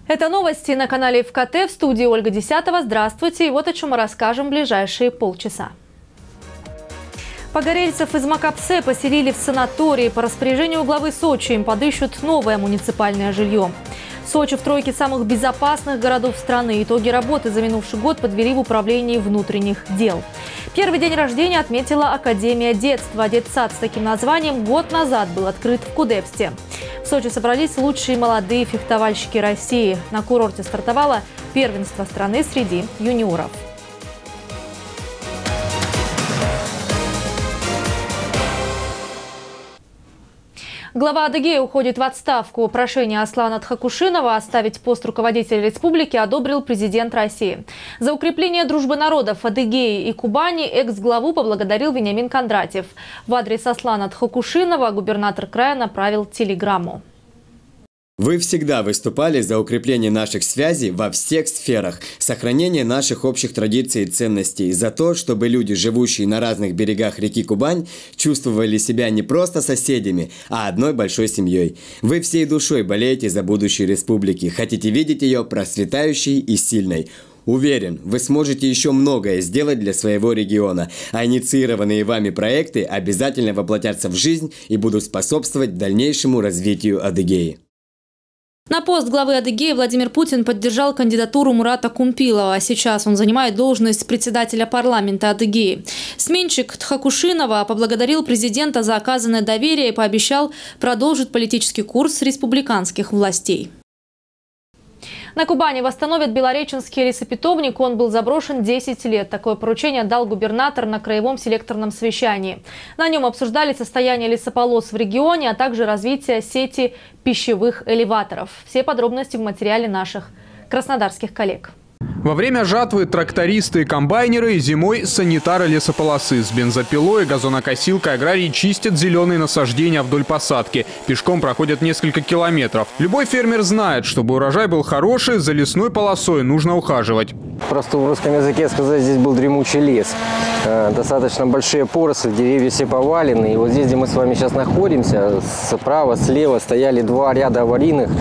Это новости на канале ФКТ. В студии Ольга Десятова. Здравствуйте. И вот о чем мы расскажем в ближайшие полчаса. Погорельцев из Макапсе поселили в санатории. По распоряжению главы Сочи им подыщут новое муниципальное жилье. Сочи в тройке самых безопасных городов страны. Итоги работы за минувший год подвели в управлении внутренних дел. Первый день рождения отметила Академия детства. Детсад с таким названием год назад был открыт в Кудепсте. В Сочи собрались лучшие молодые фехтовальщики России. На курорте стартовало первенство страны среди юниоров. Глава Адыгеи уходит в отставку. Прошение Аслана Тхакушинова оставить пост руководителя республики одобрил президент России. За укрепление дружбы народов Адыгеи и Кубани экс-главу поблагодарил Вениамин Кондратьев. В адрес Аслана Тхакушинова губернатор края направил телеграмму. Вы всегда выступали за укрепление наших связей во всех сферах, сохранение наших общих традиций и ценностей, за то, чтобы люди, живущие на разных берегах реки Кубань, чувствовали себя не просто соседями, а одной большой семьей. Вы всей душой болеете за будущее республики, хотите видеть ее процветающей и сильной. Уверен, вы сможете еще многое сделать для своего региона, а инициированные вами проекты обязательно воплотятся в жизнь и будут способствовать дальнейшему развитию Адыгеи. На пост главы Адыгеи Владимир Путин поддержал кандидатуру Мурата Кумпилова. Сейчас он занимает должность председателя парламента Адыгеи. Сменщик Тхакушинова поблагодарил президента за оказанное доверие и пообещал продолжить политический курс республиканских властей. На Кубани восстановят Белореченский лесопитомник. Он был заброшен 10 лет. Такое поручение дал губернатор на краевом селекторном совещании. На нем обсуждали состояние лесополос в регионе, а также развитие сети пищевых элеваторов. Все подробности в материале наших краснодарских коллег. Во время жатвы трактористы и комбайнеры, зимой санитары лесополосы. С бензопилой и газонокосилкой аграрии чистят зеленые насаждения вдоль посадки. Пешком проходят несколько километров. Любой фермер знает, чтобы урожай был хороший, за лесной полосой нужно ухаживать. Просто в русском языке сказать, здесь был дремучий лес. Достаточно большие поросли, деревья все повалены. И вот здесь, где мы с вами сейчас находимся, справа, слева стояли два ряда аварийных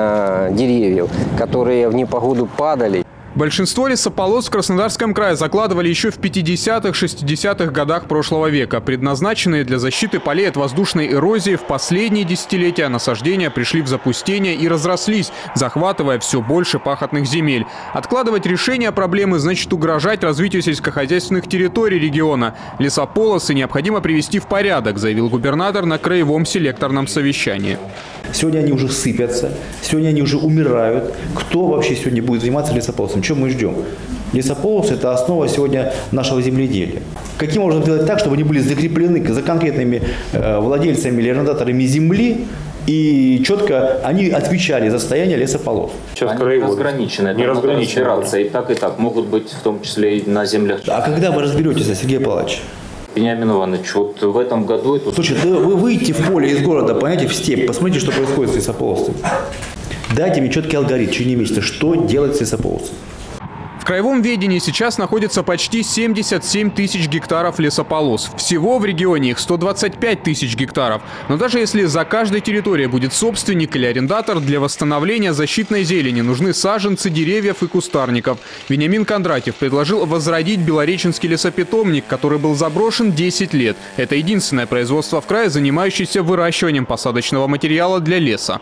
деревьев, которые в непогоду падали. Большинство лесополос в Краснодарском крае закладывали еще в 50-х, 60-х годах прошлого века. Предназначенные для защиты полей от воздушной эрозии, в последние десятилетия насаждения пришли в запустение и разрослись, захватывая все больше пахотных земель. Откладывать решение проблемы значит угрожать развитию сельскохозяйственных территорий региона. Лесополосы необходимо привести в порядок, заявил губернатор на краевом селекторном совещании. Сегодня они уже сыпятся, сегодня они уже умирают. Кто вообще сегодня будет заниматься лесополосом? Чего мы ждем? Лесополосы – это основа сегодня нашего земледелия. Каким образом сделать так, чтобы они были закреплены за конкретными владельцами или арендаторами земли, и четко они отвечали за состояние лесополос? Сейчас они разграничены. Не разграничены. И так могут быть в том числе и на землях. А когда вы разберетесь, Сергей Павлович? Вениамин Иванович, вот в этом году... Слушай, да вы выйдите в поле из города, понимаете, в степь, посмотрите, что происходит с лесополосом. Дайте мне четкий алгоритм в течение месяца, что делать с лесополосом. В краевом ведении сейчас находится почти 77 тысяч гектаров лесополос. Всего в регионе их 125 тысяч гектаров. Но даже если за каждой территорией будет собственник или арендатор, для восстановления защитной зелени нужны саженцы деревьев и кустарников. Вениамин Кондратьев предложил возродить Белореченский лесопитомник, который был заброшен 10 лет. Это единственное производство в крае, занимающееся выращиванием посадочного материала для леса.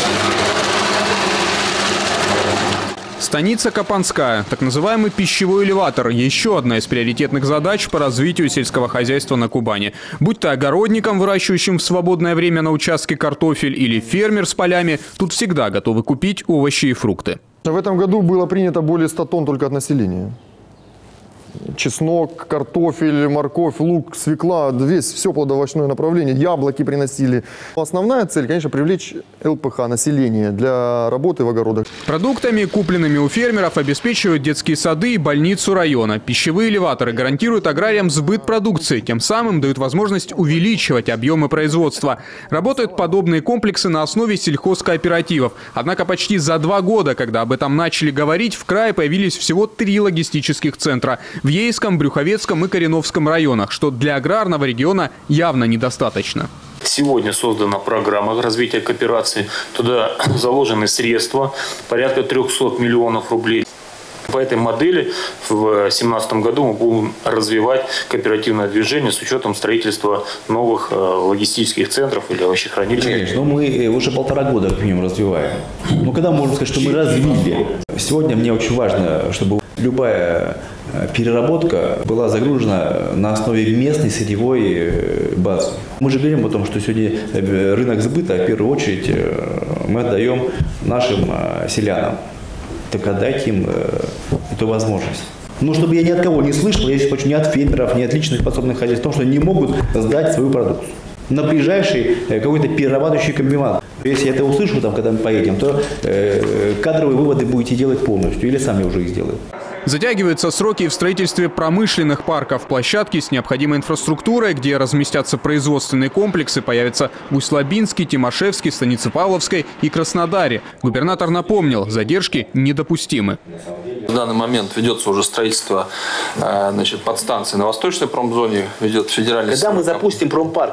Станица Капанская, так называемый пищевой элеватор – еще одна из приоритетных задач по развитию сельского хозяйства на Кубани. Будь то огородником, выращивающим в свободное время на участке картофель, или фермер с полями, тут всегда готовы купить овощи и фрукты. В этом году было принято более 100 тонн только от населения. Чеснок, картофель, морковь, лук, свекла, все плодоовощное направление, яблоки приносили. Основная цель, конечно, привлечь ЛПХ, население для работы в огородах. Продуктами, купленными у фермеров, обеспечивают детские сады и больницу района. Пищевые элеваторы гарантируют аграриям сбыт продукции, тем самым дают возможность увеличивать объемы производства. Работают подобные комплексы на основе сельхозкооперативов. Однако почти за 2 года, когда об этом начали говорить, в крае появились всего 3 логистических центра – в Ейском, Брюховецком и Кореновском районах, что для аграрного региона явно недостаточно. Сегодня создана программа развития кооперации. Туда заложены средства, порядка 300 миллионов рублей. По этой модели в 2017 году мы будем развивать кооперативное движение с учетом строительства новых логистических центров или овощехранилищ. Конечно, мы уже 1,5 года к ним развиваем. Но когда можно сказать, что мы развили? Сегодня мне очень важно, чтобы любая переработка была загружена на основе местной сырьевой базы. Мы же говорим о том, что сегодня рынок сбыта, в первую очередь, мы отдаем нашим селянам. Так отдайте им эту возможность. Ну, чтобы я ни от кого не слышал, я здесь хочу ни от фермеров, ни от личных подсобных хозяйств, о том, что они не могут сдать свою продукцию на ближайший какой-то перерабатывающий комбинат. Если я это услышу, там, когда мы поедем, то кадровые выводы будете делать полностью или сами уже их сделают. Затягиваются сроки в строительстве промышленных парков. Площадки с необходимой инфраструктурой, где разместятся производственные комплексы, появятся в Усть-Лабинске, Тимошевске, Станице Павловской и Краснодаре. Губернатор напомнил, задержки недопустимы. В данный момент ведется уже строительство подстанции на Восточной промзоне, ведет федеральный... Когда мы запустим промпарк?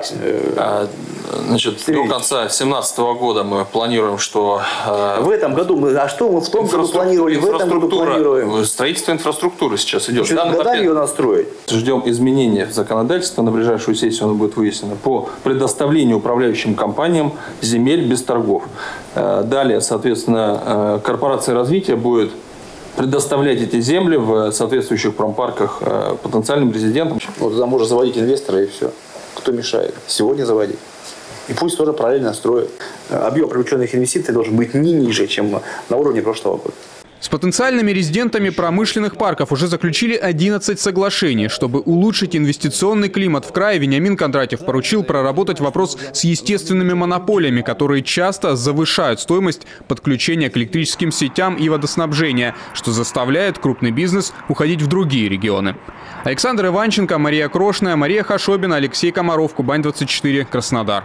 До конца 2017 года мы планируем, что... В этом году а что мы в том году планировали, в этом году планируем? Строительство инфраструктуры сейчас идет. Когда ее настроить? Ждем изменения в законодательстве, на ближайшую сессию оно будет выяснено, по предоставлению управляющим компаниям земель без торгов. Далее, соответственно, корпорация развития будет предоставлять эти земли в соответствующих промпарках потенциальным резидентам. Вот туда можно заводить инвестора и все. Кто мешает? Сегодня заводить. И пусть тоже параллельно строят. Объем привлеченных инвестиций должен быть не ниже, чем на уровне прошлого года. С потенциальными резидентами промышленных парков уже заключили 11 соглашений. Чтобы улучшить инвестиционный климат в крае, Вениамин Кондратьев поручил проработать вопрос с естественными монополиями, которые часто завышают стоимость подключения к электрическим сетям и водоснабжения, что заставляет крупный бизнес уходить в другие регионы. Александр Иванченко, Мария Крошная, Мария Хашобина, Алексей Комаров, Кубань-24, Краснодар.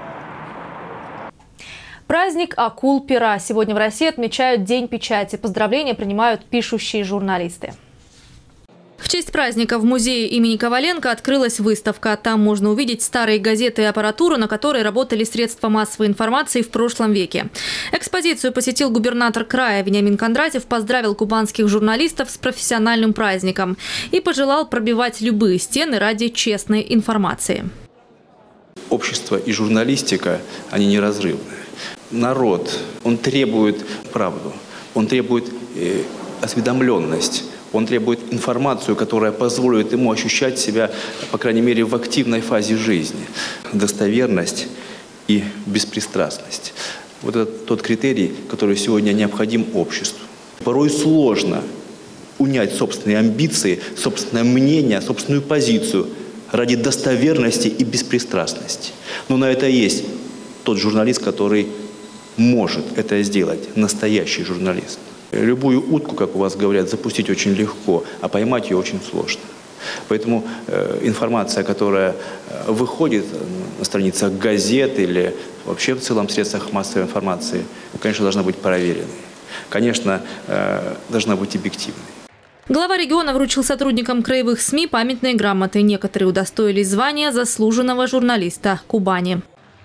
Праздник акул-пера. Сегодня в России отмечают День печати. Поздравления принимают пишущие журналисты. В честь праздника в музее имени Коваленко открылась выставка. Там можно увидеть старые газеты и аппаратуру, на которой работали средства массовой информации в прошлом веке. Экспозицию посетил губернатор края Вениамин Кондратьев, поздравил кубанских журналистов с профессиональным праздником и пожелал пробивать любые стены ради честной информации. Общество и журналистика, они неразрывны. Народ, он требует правду, он требует осведомленность, он требует информацию, которая позволит ему ощущать себя, по крайней мере, в активной фазе жизни. Достоверность и беспристрастность. Вот это тот критерий, который сегодня необходим обществу. Порой сложно унять собственные амбиции, собственное мнение, собственную позицию ради достоверности и беспристрастности. Но на это есть тот журналист, который может это сделать, настоящий журналист. Любую утку, как у вас говорят, запустить очень легко, а поймать ее очень сложно. Поэтому информация, которая выходит на страницах газет или вообще в целом средствах массовой информации, конечно, должна быть проверенной. Конечно, должна быть объективной. Глава региона вручил сотрудникам краевых СМИ памятные грамоты. Некоторые удостоились звания заслуженного журналиста Кубани.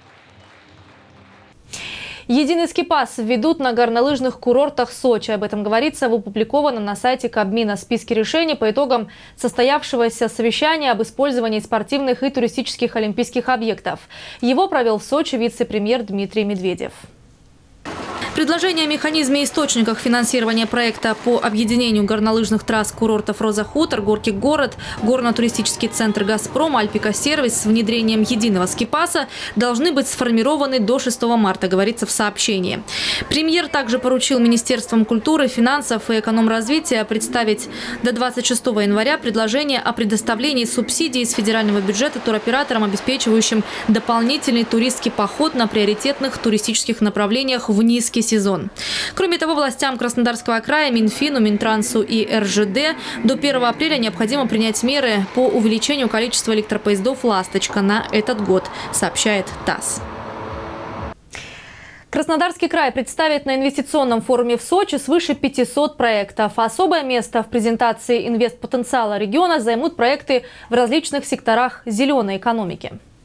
Единый скипас введут на горнолыжных курортах Сочи. Об этом говорится в опубликованном на сайте Кабмина списке решений по итогам состоявшегося совещания об использовании спортивных и туристических олимпийских объектов. Его провел в Сочи вице-премьер Дмитрий Медведев. Предложение о механизме и источниках финансирования проекта по объединению горнолыжных трасс курортов «Роза-Хутор», «Горки-Город», горно-туристический центр «Газпром», «Альпика-Сервис» с внедрением единого скипаса должны быть сформированы до 6 марта, говорится в сообщении. Премьер также поручил Министерствам культуры, финансов и экономразвития представить до 26 января предложение о предоставлении субсидий из федерального бюджета туроператорам, обеспечивающим дополнительный туристский поход на приоритетных туристических направлениях в низкий сезон. Кроме того, властям Краснодарского края, Минфину, Минтрансу и РЖД до 1 апреля необходимо принять меры по увеличению количества электропоездов «Ласточка» на этот год, сообщает ТАСС. Краснодарский край представит на инвестиционном форуме в Сочи свыше 500 проектов. Особое место в презентации инвестпотенциала региона займут проекты в различных секторах зеленой экономики.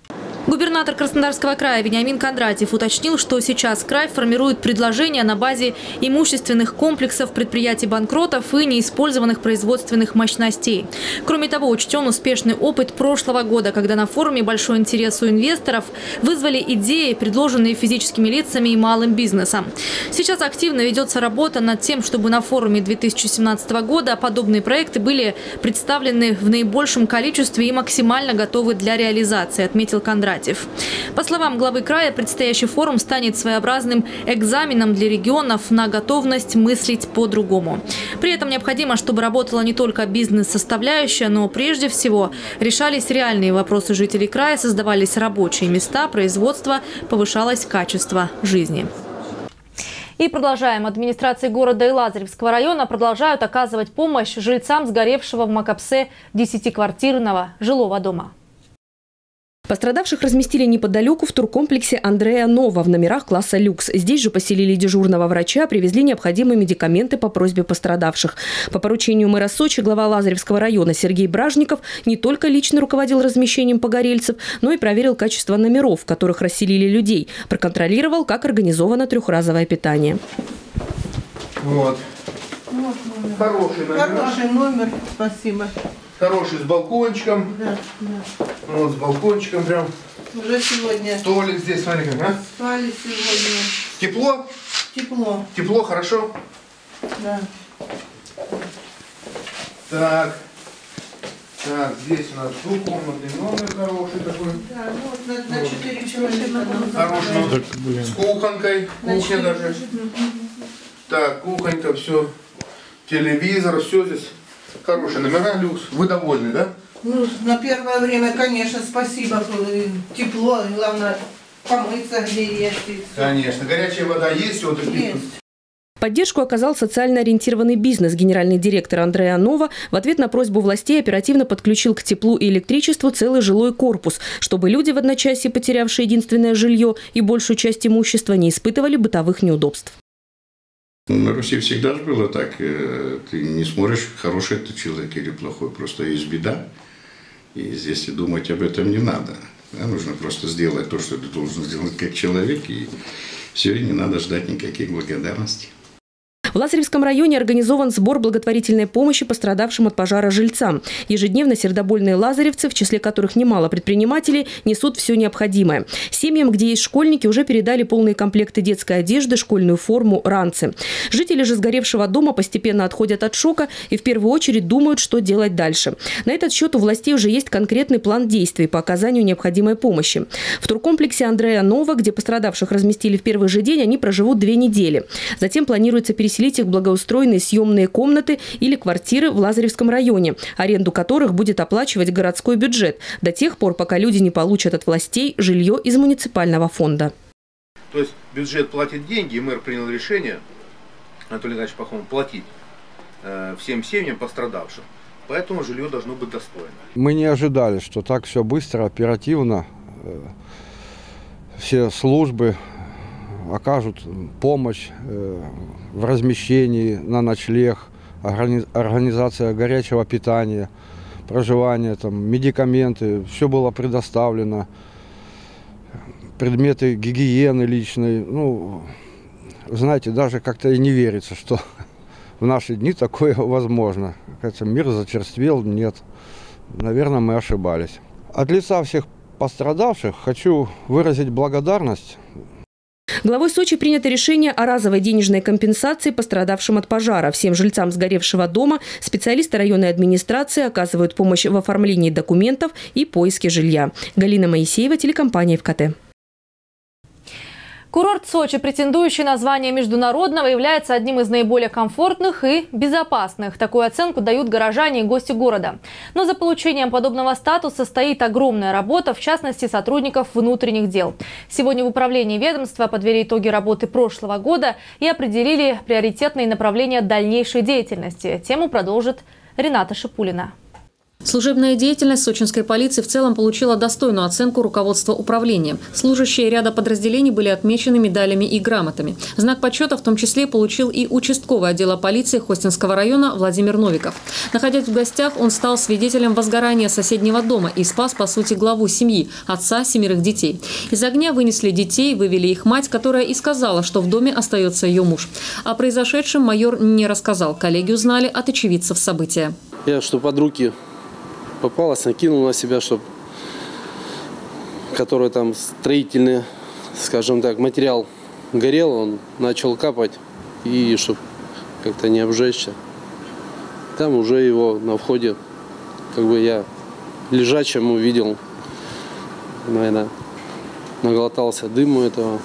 Губернатор Краснодарского края Вениамин Кондратьев уточнил, что сейчас край формирует предложения на базе имущественных комплексов предприятий-банкротов и неиспользованных производственных мощностей. Кроме того, учтен успешный опыт прошлого года, когда на форуме большой интерес у инвесторов вызвали идеи, предложенные физическими лицами и малым бизнесом. Сейчас активно ведется работа над тем, чтобы на форуме 2017 года подобные проекты были представлены в наибольшем количестве и максимально готовы для реализации, отметил Кондратьев. По словам главы края, предстоящий форум станет своеобразным экзаменом для регионов на готовность мыслить по-другому. При этом необходимо, чтобы работала не только бизнес-составляющая, но прежде всего решались реальные вопросы жителей края, создавались рабочие места, производство, повышалось качество жизни. И продолжаем. Администрации города и Лазаревского района продолжают оказывать помощь жильцам сгоревшего в Макапсе 10-квартирного жилого дома. Пострадавших разместили неподалеку в туркомплексе Андреа Нова в номерах класса люкс. Здесь же поселили дежурного врача, привезли необходимые медикаменты по просьбе пострадавших. По поручению мэра Сочи глава Лазаревского района Сергей Бражников не только лично руководил размещением погорельцев, но и проверил качество номеров, в которых расселили людей. Проконтролировал, как организовано трехразовое питание. Вот. Хороший номер, спасибо. Хороший, с балкончиком. Да, да. Вот, с балкончиком прям. Уже сегодня. Столик здесь, смотри как, а? Спали сегодня. Тепло? Тепло. Тепло, хорошо? Да. Так. Так, здесь у нас двухкомнатный номер хороший такой. Да, ну вот на 4 человека. Хороший. С кухонкой. Кухня даже. Так, кухонька, все. Телевизор, все здесь. Хорошие номера, люкс. Вы довольны, да? Ну, на первое время, конечно, спасибо. Тепло, главное, помыться где есть. Конечно. Горячая вода есть? Вот есть. Поддержку оказал социально ориентированный бизнес. Генеральный директор Андреа Нова в ответ на просьбу властей оперативно подключил к теплу и электричеству целый жилой корпус, чтобы люди в одночасье, потерявшие единственное жилье и большую часть имущества, не испытывали бытовых неудобств. На Руси всегда же было так. Ты не смотришь, хороший это человек или плохой. Просто есть беда. И здесь и думать об этом не надо. Нужно просто сделать то, что ты должен сделать как человек. И все, и не надо ждать никаких благодарностей. В Лазаревском районе организован сбор благотворительной помощи пострадавшим от пожара жильцам. Ежедневно сердобольные лазаревцы, в числе которых немало предпринимателей, несут все необходимое. Семьям, где есть школьники, уже передали полные комплекты детской одежды, школьную форму, ранцы. Жители же сгоревшего дома постепенно отходят от шока и в первую очередь думают, что делать дальше. На этот счет у властей уже есть конкретный план действий по оказанию необходимой помощи. В туркомплексе Андреа Нова, где пострадавших разместили в первый же день, они проживут 2 недели. Затем планируется переселить их в благоустроенные съемные комнаты или квартиры в Лазаревском районе, аренду которых будет оплачивать городской бюджет до тех пор, пока люди не получат от властей жилье из муниципального фонда. То есть бюджет платит деньги, и мэр принял решение, Анатолий Иванович Пахомов, платить всем семьям пострадавшим. Поэтому жилье должно быть достойно. Мы не ожидали, что так все быстро, оперативно, все службы окажут помощь в размещении на ночлег, организация горячего питания, проживания, там, медикаменты, все было предоставлено, предметы гигиены личной. Ну, знаете, даже как-то и не верится, что в наши дни такое возможно. Кажется, мир зачерствел, нет. Наверное, мы ошибались. От лица всех пострадавших хочу выразить благодарность. Главой Сочи принято решение о разовой денежной компенсации пострадавшим от пожара. Всем жильцам сгоревшего дома специалисты районной администрации оказывают помощь в оформлении документов и поиске жилья. Галина Моисеева, телекомпания ФКТ. Курорт Сочи, претендующий на звание международного, является одним из наиболее комфортных и безопасных. Такую оценку дают горожане и гости города. Но за получением подобного статуса стоит огромная работа, в частности, сотрудников внутренних дел. Сегодня в управлении ведомства подвели итоги работы прошлого года и определили приоритетные направления дальнейшей деятельности. Тему продолжит Рената Шипулина. Служебная деятельность сочинской полиции в целом получила достойную оценку руководства управления. Служащие ряда подразделений были отмечены медалями и грамотами. Знак почета в том числе получил и участковый отдела полиции Хостинского района Владимир Новиков. Находясь в гостях, он стал свидетелем возгорания соседнего дома и спас, по сути, главу семьи, отца 7 детей. Из огня вынесли детей, вывели их мать, которая и сказала, что в доме остается ее муж. О произошедшем майор не рассказал. Коллеги узнали от очевидцев события. Я что под руки попалась, накинул на себя, который там строительный, скажем так, материал горел, он начал капать, и чтобы как-то не обжечься. Там уже его на входе, я лежачим увидел, наверное, наглотался дыму этого.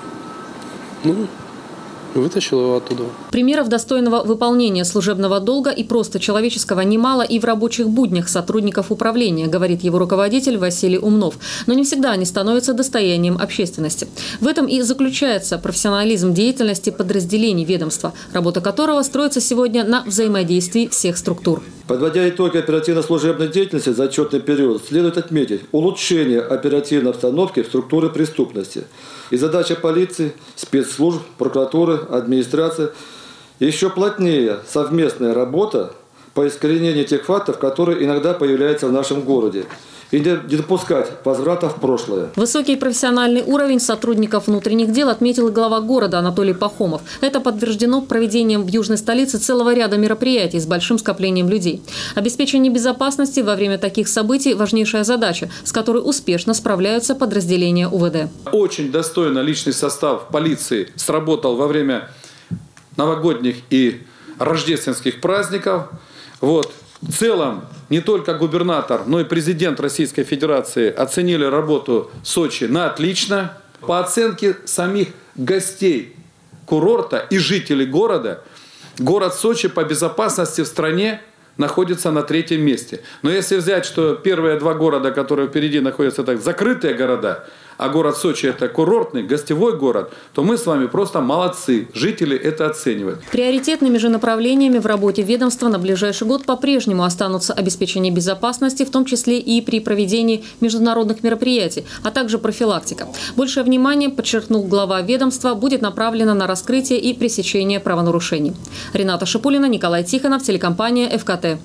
Вытащил его оттуда. Примеров достойного выполнения служебного долга и просто человеческого немало и в рабочих буднях сотрудников управления, говорит его руководитель Василий Умнов. Но не всегда они становятся достоянием общественности. В этом и заключается профессионализм деятельности подразделений ведомства, работа которого строится сегодня на взаимодействии всех структур. Подводя итоги оперативно-служебной деятельности за отчетный период, следует отметить улучшение оперативной обстановки в структуре преступности. И задача полиции, спецслужб, прокуратуры, администрации еще плотнее совместная работа по искоренению тех фактов, которые иногда появляются в нашем городе. И не допускать возврата в прошлое. Высокий профессиональный уровень сотрудников внутренних дел отметил и глава города Анатолий Пахомов. Это подтверждено проведением в южной столице целого ряда мероприятий с большим скоплением людей. Обеспечение безопасности во время таких событий – важнейшая задача, с которой успешно справляются подразделения УВД. Очень достойно личный состав полиции сработал во время новогодних и рождественских праздников. В целом, не только губернатор, но и президент Российской Федерации оценили работу Сочи на отлично. По оценке самих гостей курорта и жителей города, город Сочи по безопасности в стране находится на 3-м месте. Но если взять, что первые 2 города, которые впереди находятся, так закрытые города, а город Сочи – это курортный, гостевой город, то мы с вами просто молодцы. Жители это оценивают. Приоритетными же направлениями в работе ведомства на ближайший год по-прежнему останутся обеспечение безопасности, в том числе и при проведении международных мероприятий, а также профилактика. Большее внимание, подчеркнул глава ведомства, будет направлено на раскрытие и пресечение правонарушений. Рената Шипулина, Николай Тихонов, телекомпания ФКТ.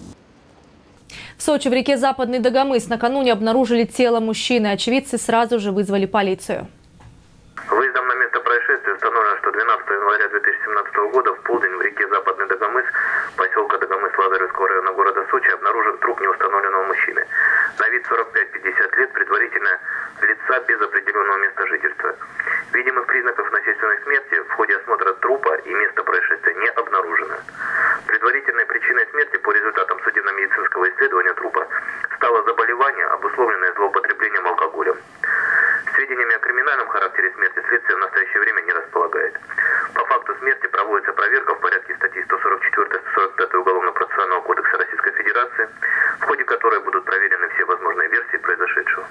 В Сочи в реке Западный Дагомыс накануне обнаружили тело мужчины. Очевидцы сразу же вызвали полицию. Выездом на место происшествия установлено, что 12 января 2017 года в полдень в реке Западный Дагомыс, поселка Дагомыс Лазаревского района города Сочи, обнаружен труп неустановленного мужчины. На вид 45-50 лет, предварительно лица без определенного места жительства. Видимых признаков насильственной смерти в ходе осмотра трупа и места происшествия не обнаружено. Предварительной причиной смерти по результатам судебно-медицинского исследования трупа стало заболевание, обусловленное злоупотреблением алкоголем. Сведениями о криминальном характере смерти следствие в настоящее время не располагает. По факту смерти проводится проверка в порядке статьи 144-145 Уголовно-процессуального кодекса Российской Федерации, в ходе которой будут проверены все возможные версии произошедшего.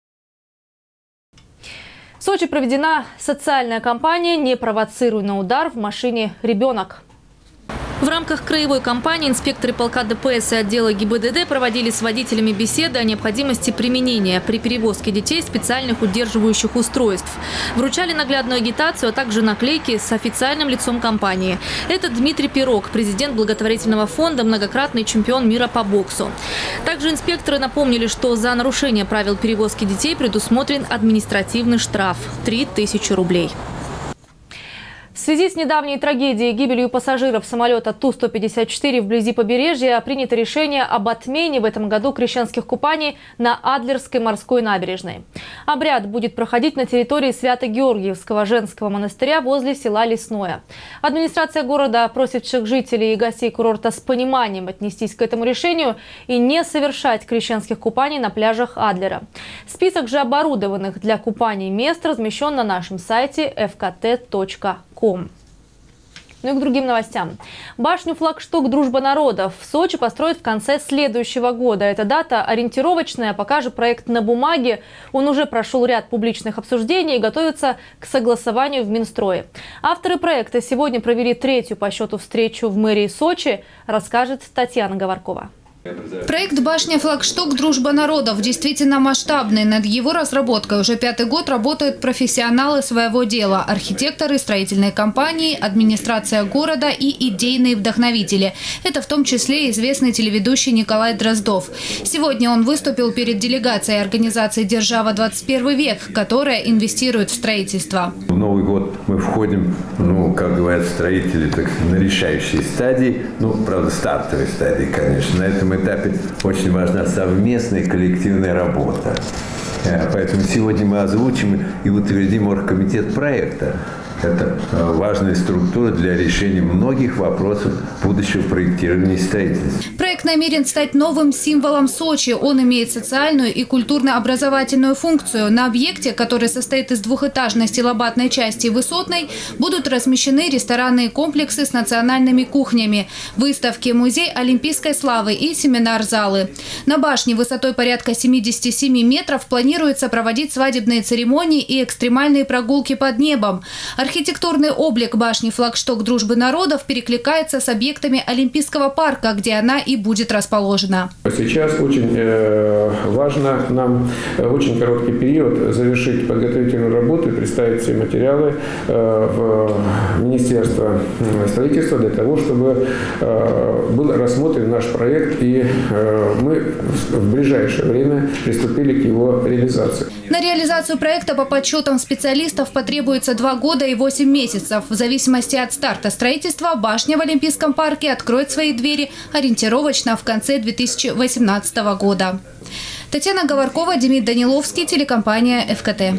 В Сочи проведена социальная кампания «Не провоцируй на удар, в машине ребенок». В рамках краевой кампании инспекторы полка ДПС и отдела ГИБДД проводили с водителями беседы о необходимости применения при перевозке детей специальных удерживающих устройств. Вручали наглядную агитацию, а также наклейки с официальным лицом компании. Это Дмитрий Пирог, президент благотворительного фонда, многократный чемпион мира по боксу. Также инспекторы напомнили, что за нарушение правил перевозки детей предусмотрен административный штраф – 3000 рублей. В связи с недавней трагедией гибелью пассажиров самолета Ту-154 вблизи побережья принято решение об отмене в этом году крещенских купаний на Адлерской морской набережной. Обряд будет проходить на территории Свято-Георгиевского женского монастыря возле села Лесное. Администрация города просит всех жителей и гостей курорта с пониманием отнестись к этому решению и не совершать крещенских купаний на пляжах Адлера. Список же оборудованных для купаний мест размещен на нашем сайте fkt.com. Ну и к другим новостям. Башню-флагшток «Дружба народов» в Сочи построят в конце следующего года. Эта дата ориентировочная, пока же проект на бумаге. Он уже прошел ряд публичных обсуждений и готовится к согласованию в Минстрое. Авторы проекта сегодня провели 3-ю по счету встречу в мэрии Сочи, расскажет Татьяна Говоркова. Проект «Башня-флагшток. Дружба народов» действительно масштабный. Над его разработкой уже 5-й год работают профессионалы своего дела – архитекторы, строительные компании, администрация города и идейные вдохновители. Это в том числе известный телеведущий Николай Дроздов. Сегодня он выступил перед делегацией организации «Держава 21 век», которая инвестирует в строительство. В Новый год мы входим, как говорят строители, на решающие стадии. Правда, стартовые стадии, конечно. На этом этапе очень важна совместная коллективная работа. Поэтому сегодня мы озвучим и утвердим оргкомитет проекта. Это важная структура для решения многих вопросов будущего проектирования и строительства. Проект намерен стать новым символом Сочи. Он имеет социальную и культурно-образовательную функцию. На объекте, который состоит из двухэтажной стилобатной части и высотной, будут размещены ресторанные комплексы с национальными кухнями, выставки, музей олимпийской славы и семинар-залы. На башне высотой порядка 77 метров планируется проводить свадебные церемонии и экстремальные прогулки под небом. Архитектурный облик башни-флагшток дружбы народов перекликается с объектами Олимпийского парка, где она и будет расположена. Сейчас очень важно нам в очень короткий период завершить подготовительную работу и представить все материалы в Министерство строительства для того, чтобы был рассмотрен наш проект, и мы в ближайшее время приступили к его реализации. На реализацию проекта по подсчетам специалистов потребуется 2 года и 8 месяцев. В зависимости от старта строительства башня в Олимпийском парке откроет свои двери ориентировочно в конце 2018 года. Татьяна Говоркова, Демид Даниловский, телекомпания ФКТ.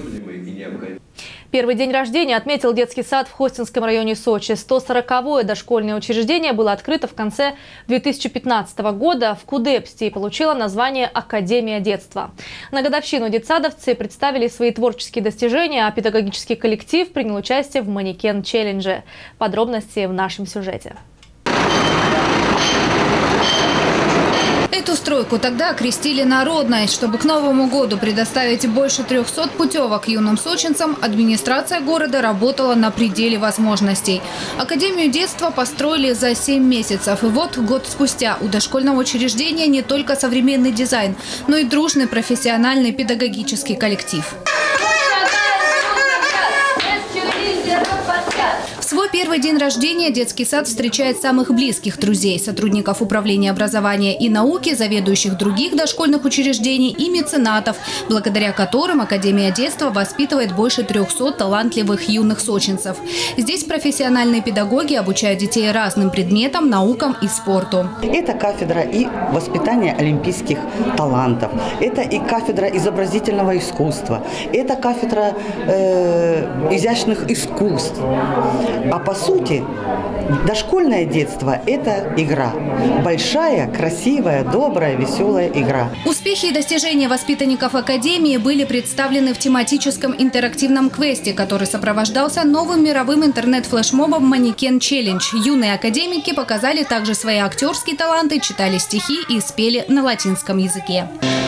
Первый день рождения отметил детский сад в Хостинском районе Сочи. 140-е дошкольное учреждение было открыто в конце 2015 года в Кудепсте и получило название «Академия детства». На годовщину детсадовцы представили свои творческие достижения, а педагогический коллектив принял участие в манекен-челлендже. Подробности в нашем сюжете. Эту стройку тогда окрестили «Народной». Чтобы к Новому году предоставить больше 300 путевок юным сочинцам, администрация города работала на пределе возможностей. Академию детства построили за 7 месяцев. И вот год спустя у дошкольного учреждения не только современный дизайн, но и дружный профессиональный педагогический коллектив. В свой первый день рождения детский сад встречает самых близких друзей, сотрудников управления образования и науки, заведующих других дошкольных учреждений и меценатов, благодаря которым Академия детства воспитывает больше 300 талантливых юных сочинцев. Здесь профессиональные педагоги обучают детей разным предметам, наукам и спорту. Это кафедра и воспитания олимпийских талантов, это и кафедра изобразительного искусства, это кафедра изящных искусств. А по сути, дошкольное детство – это игра. Большая, красивая, добрая, веселая игра. Успехи и достижения воспитанников Академии были представлены в тематическом интерактивном квесте, который сопровождался новым мировым интернет-флешмобом «Манекен-челлендж». Юные академики показали также свои актерские таланты, читали стихи и спели на латинском языке.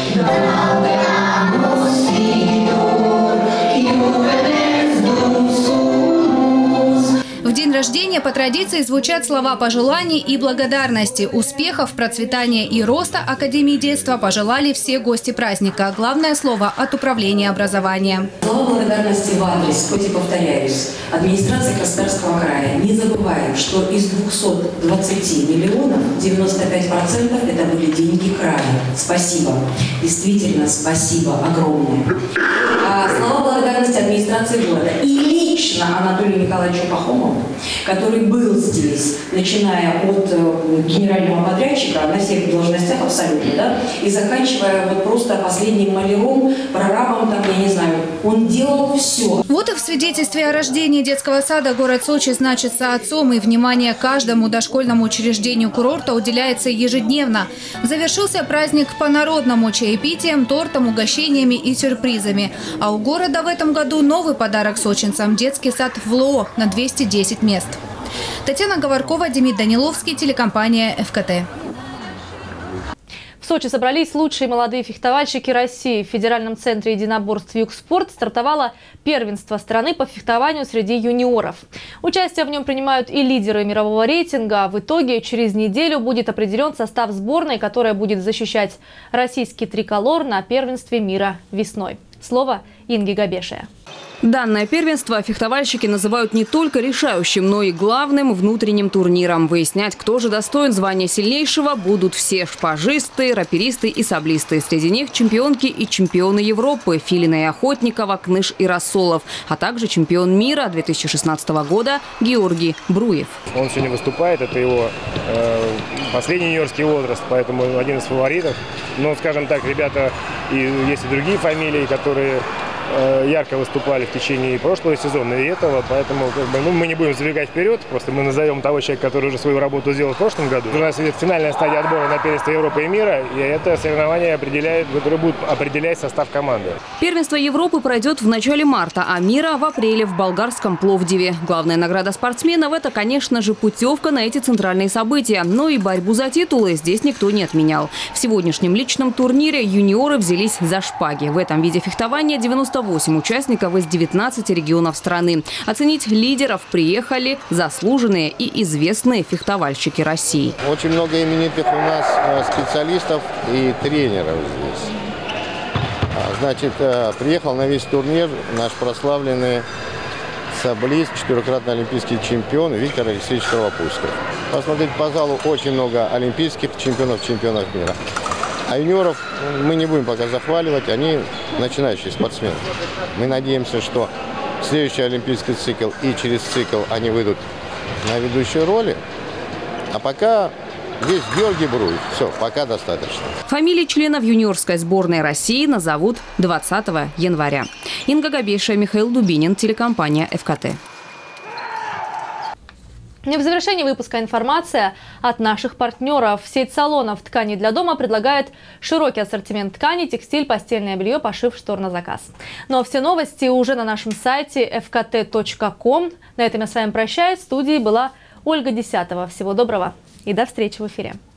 В день рождения по традиции звучат слова пожеланий и благодарности. Успехов, процветания и роста Академии детства пожелали все гости праздника. Главное слово от Управления образования. Слова благодарности в адрес, хоть и повторяюсь, администрации Краснодарского края. Не забываем, что из 220 миллионов 95% это были деньги края. Спасибо. Действительно, спасибо огромное. А слова благодарности администрации города. И лично Анатолию Николаевичу Пахомову, который был здесь, начиная от генерального подрядчика на всех должностях абсолютно, да, и заканчивая вот просто последним маляром, прорабом, там, я не знаю, он делал все. Вот и в свидетельстве о рождении детского сада город Сочи значится отцом, и внимание каждому дошкольному учреждению курорта уделяется ежедневно. Завершился праздник по-народному чаепитием, тортом, угощениями и сюрпризами. А у города в этом году новый подарок сочинцам – детский сад в ЛО на 210 мест. Татьяна Говоркова, Демид Даниловский, телекомпания ФКТ. В Сочи собрались лучшие молодые фехтовальщики России. В Федеральном центре единоборств «Югспорт» стартовало первенство страны по фехтованию среди юниоров. Участие в нем принимают и лидеры мирового рейтинга. В итоге через неделю будет определен состав сборной, которая будет защищать российский триколор на первенстве мира весной. Слово Инги Габешия. Данное первенство фехтовальщики называют не только решающим, но и главным внутренним турниром. Выяснять, кто же достоин звания сильнейшего, будут все шпажисты, раперисты и саблисты. Среди них чемпионки и чемпионы Европы Филина и Охотникова, Кныш и Рассолов, а также чемпион мира 2016 года Георгий Бруев. Он сегодня выступает, это его последний юниорский возраст, поэтому один из фаворитов. Но, скажем так, ребята, и есть и другие фамилии, которые ярко выступали в течение прошлого сезона и этого, поэтому мы не будем забегать вперед, просто мы назовем того человека, который уже свою работу сделал в прошлом году. У нас финальная стадия отбора на первенство Европы и мира, и это соревнование определяет, которое будет определять состав команды. Первенство Европы пройдет в начале марта, а мира в апреле в болгарском Пловдиве. Главная награда спортсменов – это, конечно же, путевка на эти центральные события. Но и борьбу за титулы здесь никто не отменял. В сегодняшнем личном турнире юниоры взялись за шпаги. В этом виде фехтования 98 участников из 19 регионов страны. Оценить лидеров приехали заслуженные и известные фехтовальщики России. Очень много именитых у нас специалистов и тренеров здесь. Значит, приехал на весь турнир наш прославленный саблист, четырехкратный олимпийский чемпион Виктор Алексеевич Кровопусков. Посмотреть по залу очень много олимпийских чемпионов мира. А юниоров мы не будем пока захваливать, они начинающие спортсмены. Мы надеемся, что следующий олимпийский цикл и через цикл они выйдут на ведущие роли. А пока здесь Георгий Бруев. Все, пока достаточно. Фамилии членов юниорской сборной России назовут 20 января. Инга Габешия, Михаил Дубинин, телекомпания ФКТ. И в завершении выпуска информация от наших партнеров. Сеть салонов тканей для дома предлагает широкий ассортимент тканей, текстиль, постельное белье, пошив, штор на заказ. Но все новости уже на нашем сайте fkt.com. На этом я с вами прощаюсь. В студии была Ольга Десятова. Всего доброго и до встречи в эфире.